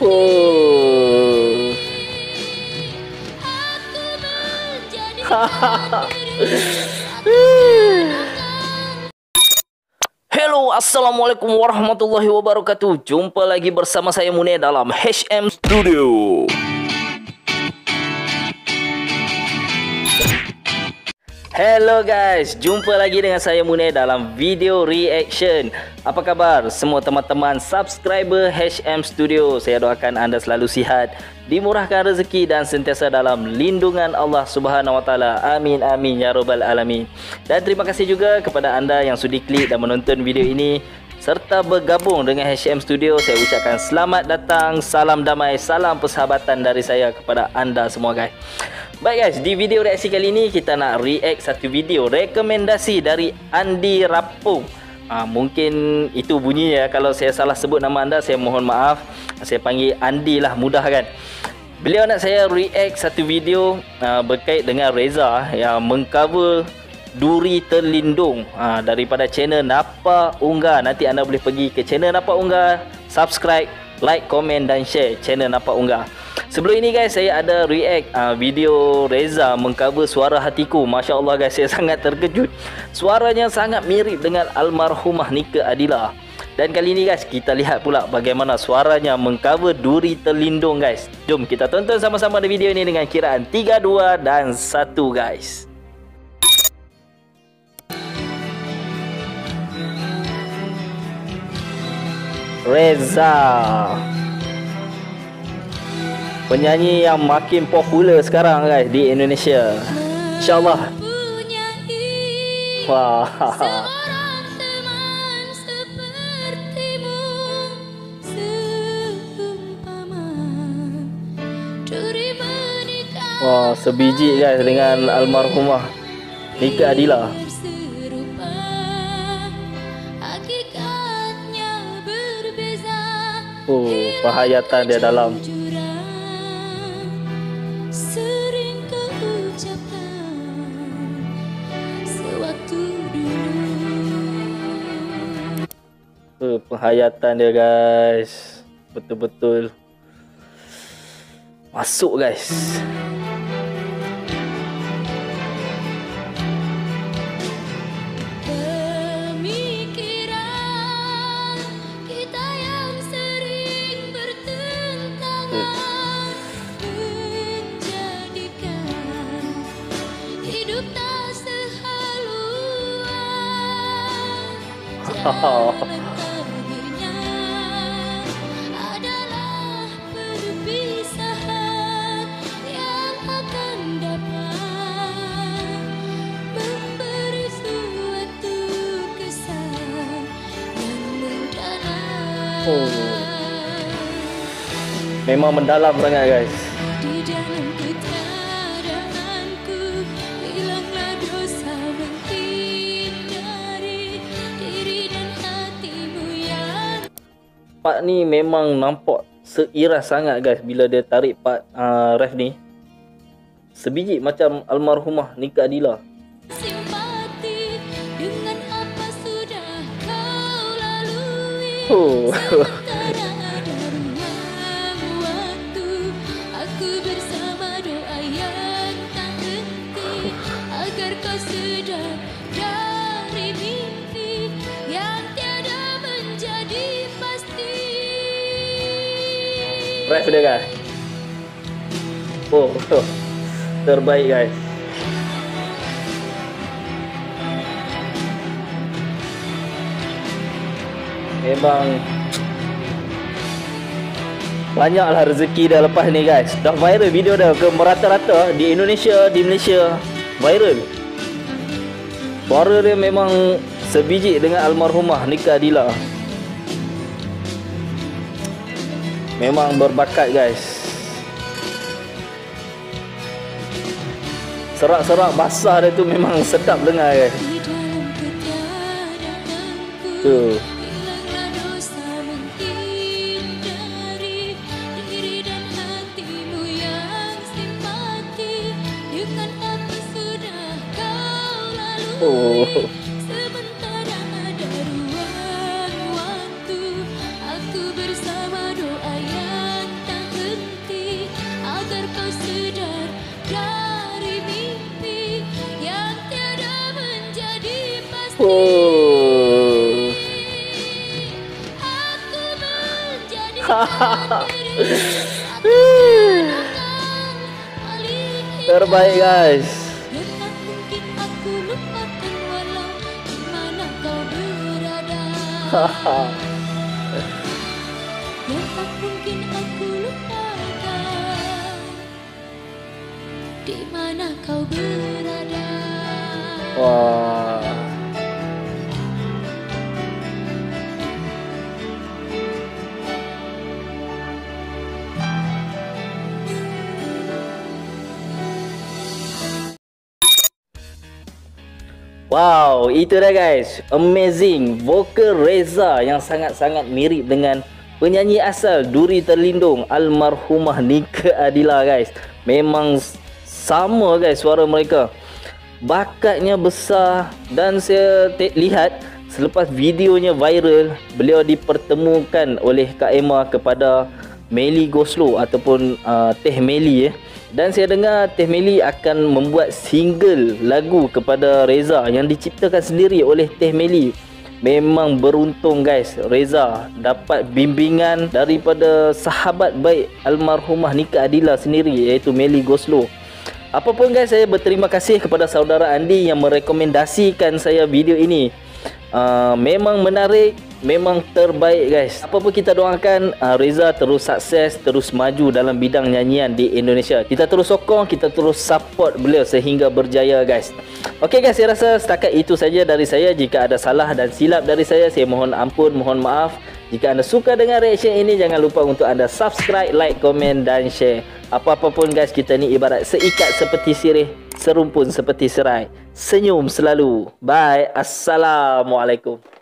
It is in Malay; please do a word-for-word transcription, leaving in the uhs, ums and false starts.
Oh. Hello, assalamualaikum warahmatullahi wabarakatuh. Jumpa lagi bersama saya Munir dalam H M Studio. Hello guys, jumpa lagi dengan saya Munir dalam video reaction. Apa khabar semua teman-teman subscriber H M Studio? Saya doakan anda selalu sihat, dimurahkan rezeki dan sentiasa dalam lindungan Allah Subhanahu Wa Taala. Amin amin ya rabbal alamin. Dan terima kasih juga kepada anda yang sudi klik dan menonton video ini serta bergabung dengan H M Studio. Saya ucapkan selamat datang, salam damai, salam persahabatan dari saya kepada anda semua guys. Baik guys, di video reaksi kali ini kita nak react satu video rekomendasi dari Andi Rapung. ha, Mungkin itu bunyinya, kalau saya salah sebut nama anda saya mohon maaf. Saya panggil Andi lah, mudah kan. Beliau nak saya react satu video uh, berkait dengan Reza yang mengcover Duri Terlindung ha, daripada channel Napa Unggah. Nanti anda boleh pergi ke channel Napa Unggah, subscribe, like, komen dan share channel Napa Unggah. Sebelum ini guys, saya ada react uh, video Reza mengcover Suara Hatiku. Masya Allah guys, saya sangat terkejut. Suaranya sangat mirip dengan almarhumah Nika Adila. Dan kali ini guys, kita lihat pula bagaimana suaranya mengcover Duri Terlindung guys. Jom kita tonton sama-sama di video ini dengan kiraan tiga, dua dan satu guys. Reza, penyanyi yang makin popular sekarang guys di Indonesia, InsyaAllah. Wah. Wah, sebiji guys dengan almarhumah Nika Adila. Oh, penghayatan dia dalam. Oh, penghayatan dia guys, betul-betul masuk guys. Oh. Adalah perpisahan yang akan dapat memberi suatu kesan yang mendalam. Oh. Memang mendalam sangat guys. Di dalam ketiadaanku hilanglah dosa menghindari diri dan hatimu yang. Part ni memang nampak seiras sangat guys bila dia tarik part uh, ref ni. Sebiji macam almarhumah Nika Adila. Simpati dengan apa sudah kau lalui. Oh. Sementara ada ruang waktu, aku bersama doa yang tak henti agar kau sedar dari mimpi yang tiada menjadi pasti. Ref dia guys. Oh, terbaik guys. Memang banyaklah rezeki dah lepas ni guys. Dah viral video dah ke merata-rata di Indonesia, di Malaysia. Viral. Suara dia memang sebiji dengan almarhumah Nika Adila. Memang berbakat guys. Serak-serak basah dia tu memang sedap dengar guys. Tu. Oh. Sementara ada ruang waktu, aku bersama doa yang Terbaik guys. Tak mungkin aku lupakan walau di mana kau berada. Dan tak mungkin aku lupakan di mana kau berada. Wah. Wow, itu dah guys. Amazing. Vokal Reza yang sangat-sangat mirip dengan penyanyi asal Duri Terlindung almarhumah Nika Adila guys. Memang sama guys suara mereka. Bakatnya besar dan saya lihat selepas videonya viral, beliau dipertemukan oleh Kak Emma kepada Melly Goslow ataupun uh, Teh Melly eh. Dan saya dengar Teh Melly akan membuat single lagu kepada Reza yang diciptakan sendiri oleh Teh Melly. Memang beruntung guys, Reza dapat bimbingan daripada sahabat baik almarhumah Nika Adila sendiri, iaitu Melly Goslow. Apapun guys, saya berterima kasih kepada saudara Andi yang merekomendasikan saya video ini. Uh, memang menarik, memang terbaik guys. Apa pun kita doakan uh, Reza terus sukses, terus maju dalam bidang nyanyian di Indonesia. Kita terus sokong, kita terus support beliau sehingga berjaya guys. Okey guys, saya rasa setakat itu saja dari saya. Jika ada salah dan silap dari saya, saya mohon ampun, mohon maaf. Jika anda suka dengan reaction ini, jangan lupa untuk anda subscribe, like, komen dan share. Apa-apa pun guys, kita ni ibarat seikat seperti sirih, serumpun seperti serai. Senyum selalu. Bye. Assalamualaikum.